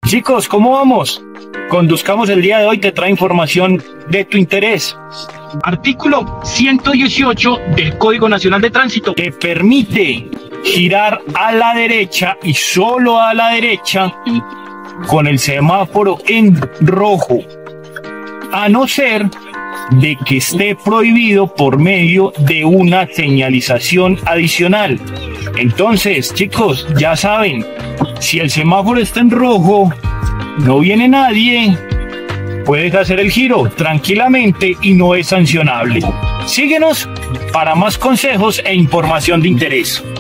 Chicos, ¿cómo vamos? Conduzcamos el día de hoy, te trae información de tu interés. Artículo 118 del Código Nacional de Tránsito, que permite girar a la derecha y solo a la derecha con el semáforo en rojo, a no ser de que esté prohibido por medio de una señalización adicional. Entonces, chicos, ya saben, si el semáforo está en rojo, no viene nadie, puedes hacer el giro tranquilamente y no es sancionable. Síguenos para más consejos e información de interés.